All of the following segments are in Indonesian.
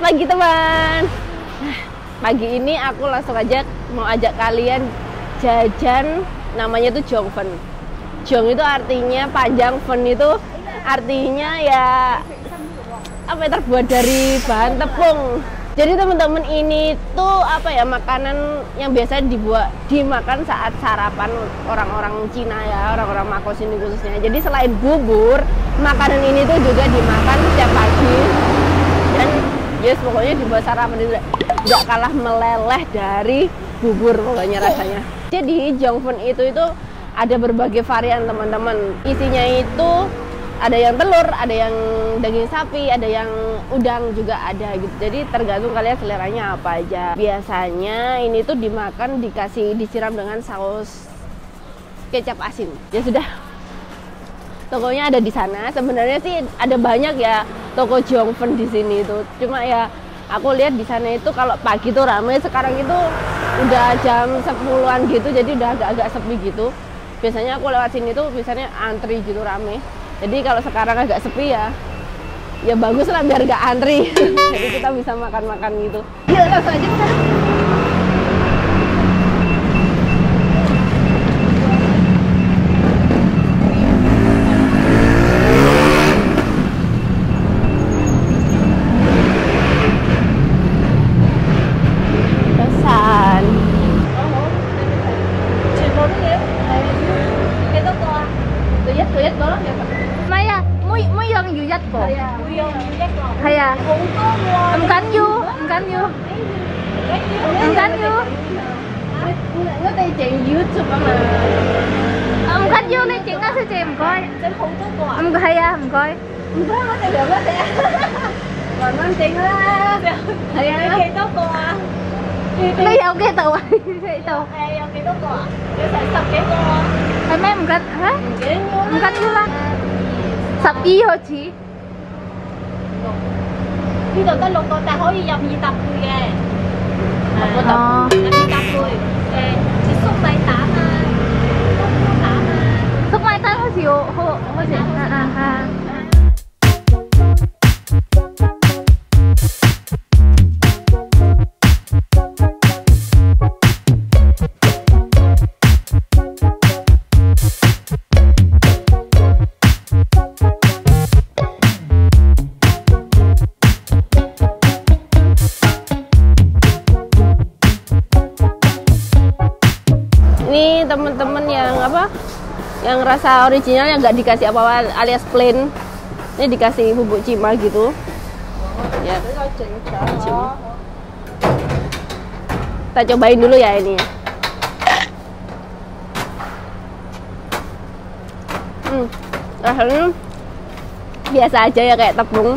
pagi teman. Pagi ini aku langsung aja mau ajak kalian jajan, namanya tuh Jongfen. Jong itu artinya panjang, fen itu artinya ya apa ya, terbuat dari bahan tepung. Jadi teman-teman, ini tuh apa ya, makanan yang biasa dimakan saat sarapan orang-orang Cina ya, orang-orang Mako sini khususnya. Jadi selain bubur, makanan ini tuh juga dimakan setiap pagi. Dan yes, pokoknya dibuat sarapan itu nggak kalah meleleh dari bubur pokoknya rasanya. Jadi Jongfen itu ada berbagai varian teman-teman. Isinya itu ada yang telur, ada yang daging sapi, ada yang udang juga ada gitu. Jadi tergantung kalian seleranya apa aja. Biasanya ini tuh dimakan disiram dengan saus kecap asin. Ya sudah. Tokonya ada di sana. Sebenarnya sih ada banyak ya toko Jongfen di sini itu. Cuma ya aku lihat di sana itu kalau pagi tuh ramai, sekarang itu udah jam 10-an gitu, jadi udah agak-agak sepi gitu. Biasanya aku lewat sini tuh biasanya antri gitu, rame. Jadi kalau sekarang agak sepi ya bagus lah biar gak antri. Jadi kita bisa makan-makan gitu. Yuk langsung aja ke sana. Pesan. Tuyết đó là Mấy à, mỗi dân nhiều nhất của. Hay à? Em cắn vô. Nó đây chị YouTube mà. Em cắn vô lên chuyện đó sẽ chị coi. Em hay à, em coi. Không có nó sẽ được đó sẽ. Còn nó tiền đó. Hay à. Cái tốt cô à. Cái dạo cái tàu à. Cái tàu. Cái tốt cô à. Cái phải sập cái cô à. Hay mấy em cắn hả? Em cắn vô lắm. Sập y hả chị? 呢度得6個，但可以任意搭配嘅。任意搭配切粟米蛋啊，冬菇蛋啊。 粟米蛋好似好似啊。 Ini teman-teman yang apa, yang rasa original yang nggak dikasih apa-apa alias plain, ini dikasih bubuk cima gitu ya. Kita cobain dulu ya ini. Rasanya biasa aja ya, kayak tepung.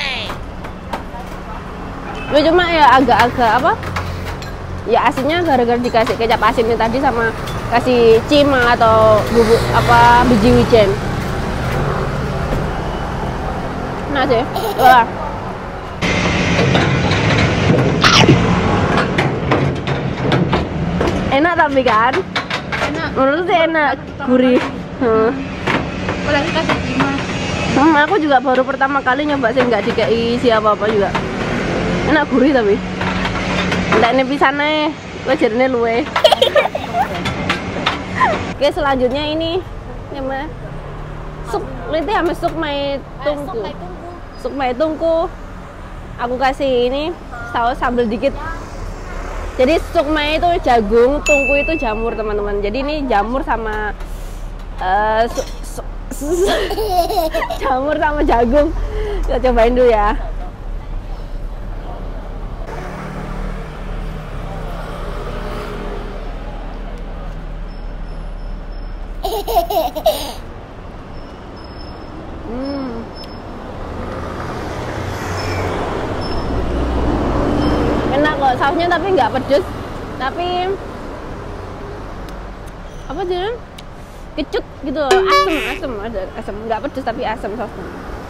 Cuma ya agak-agak apa, ya asinnya gara-gara dikasih kecap asin ini tadi sama kasih cima atau bubuk apa biji wijen. Nah sih, wah. Enak tapi kan? Enak. Menurut sih enak, gurih. Apalagi kasih cima. Aku juga baru pertama kali nyoba sih, nggak dikei siapa-apa juga. Enak, gurih tapi. Nggak ini pisane, wajarnya luwe. Oke, selanjutnya ini namanya suk, itu sama sukmai tungku. Sukmai tungku. Aku kasih ini saus sambal dikit. Jadi sukmai itu jagung, tungku itu jamur teman-teman. Jadi ini jamur sama jamur sama jagung. Kita cobain dulu ya. Enak kok, sausnya tapi nggak pedes, tapi apa sih, kecut gitu, asem, ada asem, nggak pedes tapi asem sausnya.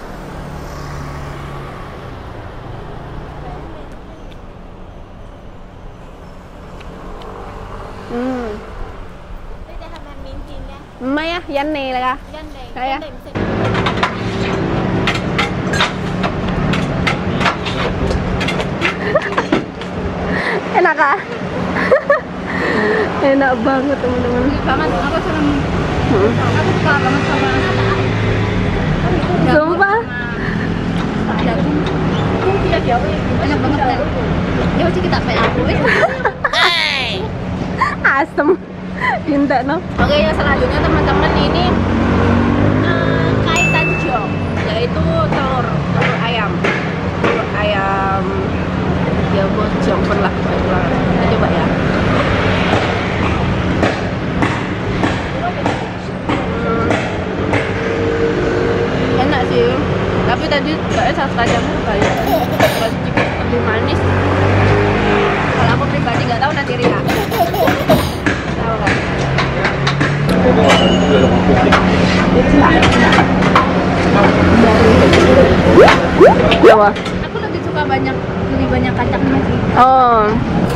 Mày á, danh này là ca? Đây á. Enak kah? Enak banget teman-teman. Banget, aku seneng. Aku suka banget sama Sumpah. jagung. Enak banget kan? Ya udah kita pakai aku. Asem. Cinta no. Oke, yang selanjutnya teman-teman ini kaitan jong, yaitu telur ayam. Telur ayam ya buat jongkon lah, kita coba ya. Enak sih, tapi tadi kayak saus kacangnya banyak, sedikit lebih manis. Kalau aku pribadi nggak tahu nanti Ria. Tahu kan? Apa? Aku lebih suka lebih banyak kacangnya sih. Oh.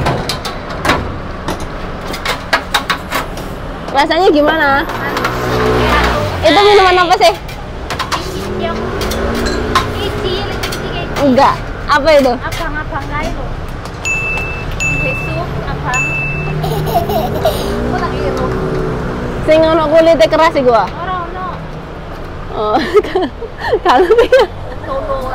Rasanya gimana? Itu minuman apa sih? Enggak. Apa itu? Abang-abang kayak lo. Besok abang. Aku lagi itu. Sing ono kulitnya keras sih gua. Ora. Oh. Kalau dia Solo.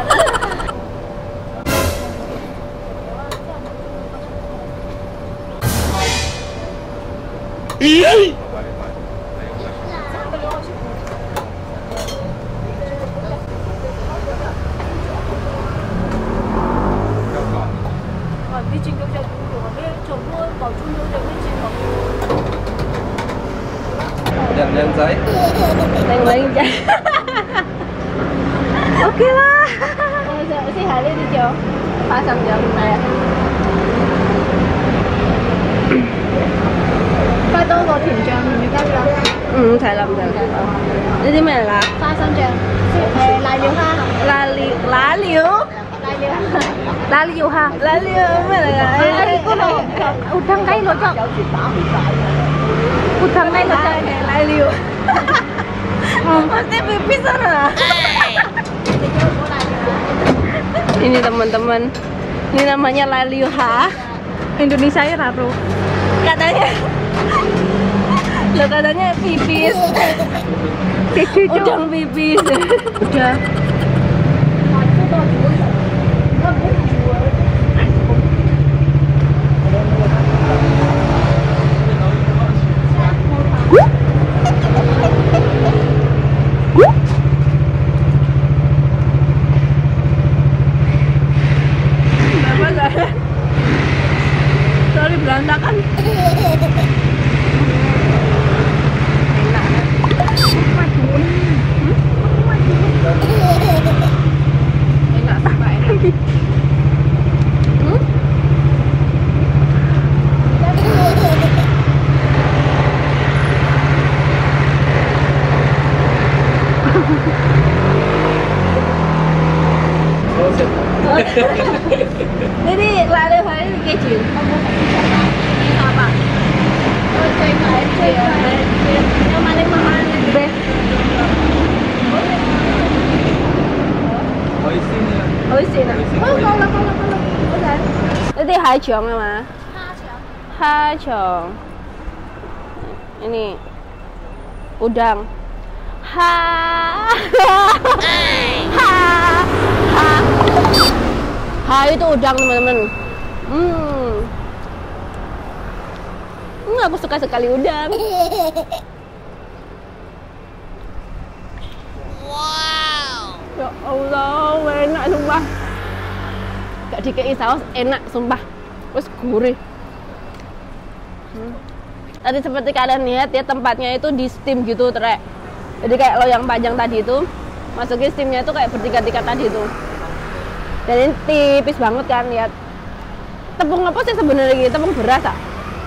Yang saya yang lain aja. Oke lah. Si Hali di jauh pasang jauh saya. 快多個甜醬麵要加啦， 睇啦，呢啲咩嚟㗎？ 花生醬，瀨尿蝦， 瀨尿咩嚟㗎？ 嗰度udang kayak lo cok, udang kayak lo cok, 瀨尿。Pasti pipis sana. Ini teman-teman, ini namanya laliuha. Indonesia ya bro. Katanya, lo katanya pipis. Udang pipis. Udah. Sorry berantakan. Enak sumpah enak. Jadi lalu hari ini keju. Ini apa? Yang paling mahal best. Oisin. Oh, kalau. Ini hajong ya ma? Hajong. Ini udang. Itu udang teman-teman. Aku suka sekali udang. Wow. Ya Allah, enak sumpah. Gak dikei saus, enak sumpah. Terus gurih. Tadi seperti kalian lihat ya, tempatnya itu di steam gitu, Trek. Jadi kayak lo yang panjang tadi itu, masukin steamnya itu kayak bertingkat-tingkat tadi itu. Dan ini tipis banget kan, lihat. Tepung apa sih sebenarnya? Tepung beras ah?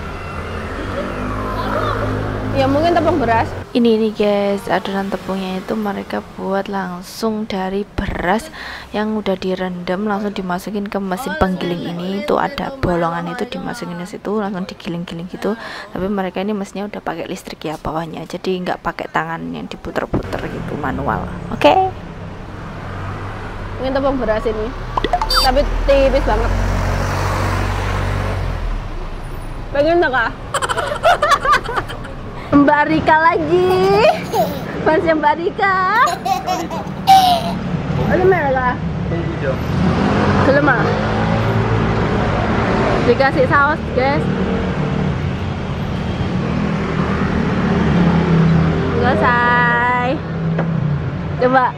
Ya mungkin tepung beras. Ini nih guys, adonan tepungnya itu mereka buat langsung dari beras yang udah direndam, langsung dimasukin ke mesin penggiling ini. Tuh ada bolongan itu dimasukin ke situ, langsung digiling-giling gitu. Tapi mereka ini mesinnya udah pakai listrik ya bawahnya, jadi nggak pakai tangan yang diputer-puter gitu manual. Oke. Mungkin tepung beras ini, tapi tipis banget. Pengen tak kak? Mbak Rika lagi. Fansnya Mbak Rika. Ada mana kak? Belum ah? Dikasih saus guys. Selesai. Coba.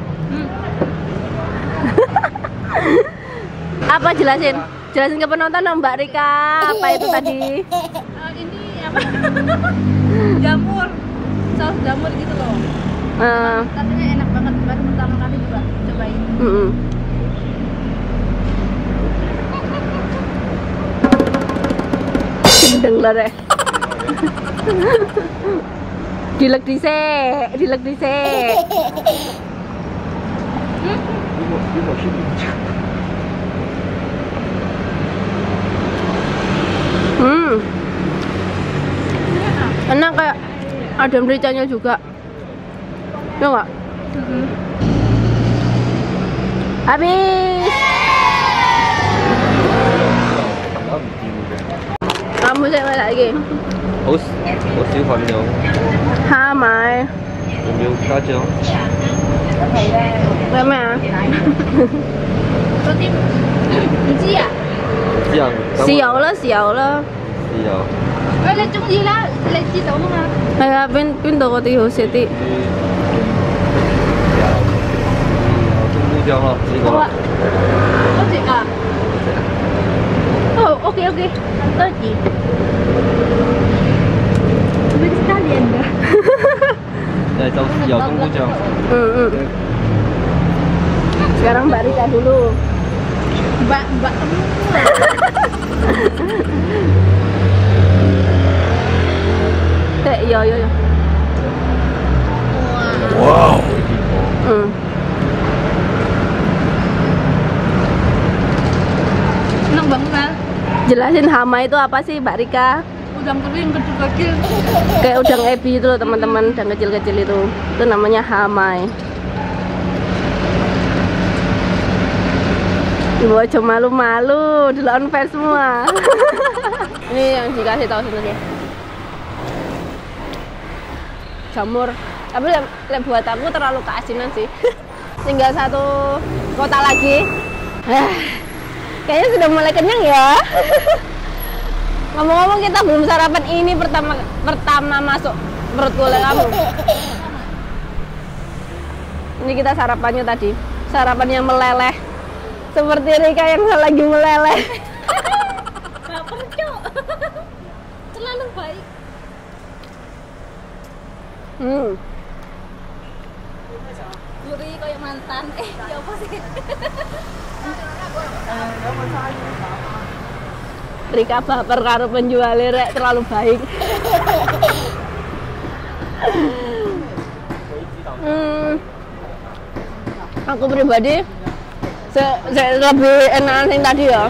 Apa jelasin ke penonton dong Mbak Rika, apa itu tadi? Ini apa? Jamur, saus jamur gitu loh. Katanya enak banget, baru pertama kali juga cobain. Gendeng lah deh. Dilek dhisik. Enak, kayak ada mericanya juga. Ya enggak? Habis. Kamu saya lagi. 我喜歡有蝦米。 有沒有加醬？ 有咩啊？ 嗰啲唔知啊？ 醬。 豉油啦。 豉油。 你中意啦，你知道嘛？ 係啊，邊度嗰啲好食啲？ 冬菇醬咯，呢個。 好啊。好食啊！哦，OK，多謝。Sekalian dah. Ya, saus豉油冬菇醬。 Sekarang Mbak Rika dulu. Mbak Iya. Wow. Senang banget kan? Jelasin hama itu apa sih Mbak Rika? Udang kering kecil-kecil. Kayak udang ebi itu loh teman-teman, udang kecil-kecil itu namanya hamai. Ibu aja malu-malu, dilawan fans semua. Ini yang dikasih tahu sebenarnya. Jamur, tapi buat aku terlalu keasinan sih. Tinggal satu kota lagi. Kayaknya sudah mulai kenyang ya. Ngomong-ngomong kita belum sarapan, ini pertama masuk perut oleh kamu. Ini kita sarapannya tadi, sarapan yang meleleh. Seperti Rika yang lagi meleleh. Baper cok. Terlalu baik. Gurih kayak mantan. Ya apa sih? Rika baper karo penjualnya rek, terlalu baik. Aku pribadi saya lebih enakan yang tadi ya.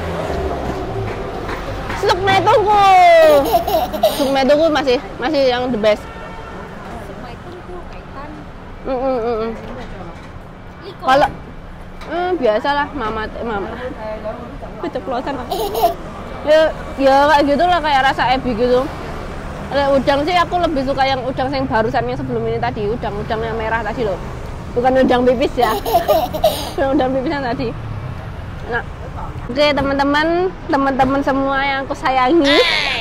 Sukmetuku masih yang the best. Sukmetuku kaitan. Kalau biasalah mama keceplosan. Ya kayak gitu lah, kayak rasa ebi gitu. Udang sih aku lebih suka yang udang yang barusan yang sebelum ini tadi, udang yang merah tadi loh. Bukan udang pipis ya. Bukan udang pipisnya tadi. Nah, oke teman-teman semua yang aku sayangi.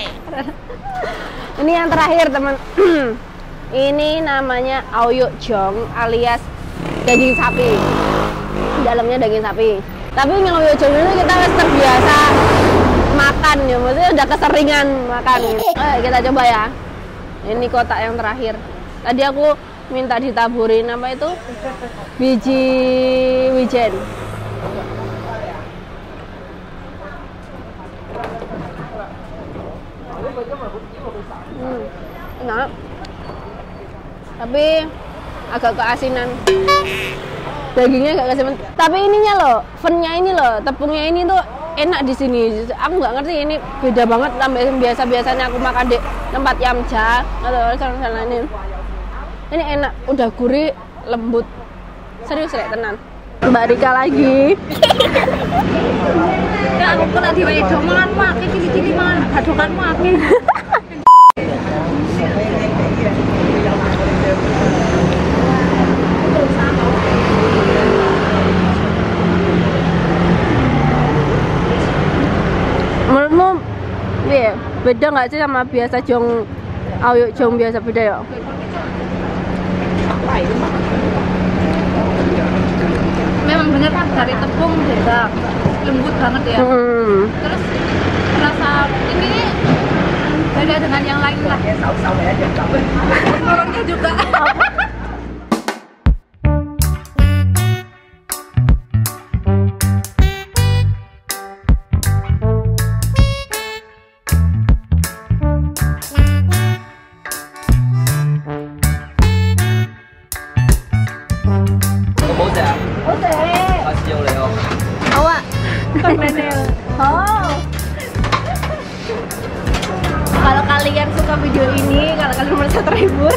Ini yang terakhir teman. Ini namanya Aoyok Jong alias daging sapi. Dalamnya daging sapi. Tapi yang Aoyok Jong ini kita terbiasa makan ya, maksudnya udah keseringan makan gitu. Kita coba ya. Ini kotak yang terakhir. Tadi aku minta ditaburin apa itu? Biji wijen. Enak. Tapi agak keasinan. Dagingnya agak keasinan. Tapi ininya loh, fennya ini loh, tepungnya ini tuh enak di sini. Aku nggak ngerti, ini beda banget sama yang biasanya aku makan di tempat Yamja atau sana ini. Ini enak, udah gurih, lembut. Serius rek, tenan. Mbak Rika lagi. Ya aku kena diwedo manganmu akeh cili-cili mangan gadokanmu akeh. Menurutmu iya, beda nggak sih sama biasa jong ayo jong biasa beda ya? Memang bener kan dari tepung beda, lembut banget ya. Terus rasa ini beda dengan yang lain lah. Orangnya juga. Awak. Oh. Kalau kalian suka video ini, kalau kalian merasa terhibur,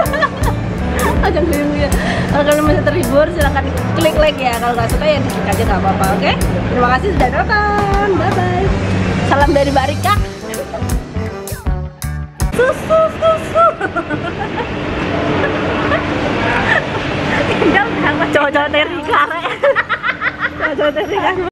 kalau kalian merasa terhibur, silahkan klik like ya. Kalau nggak suka ya di aja nggak apa-apa, oke? Terima kasih sudah nonton, bye bye. Salam dari Mbak Rika. Susu. Cowok-cowok dari Rika. Cowok-cowok dari Rika.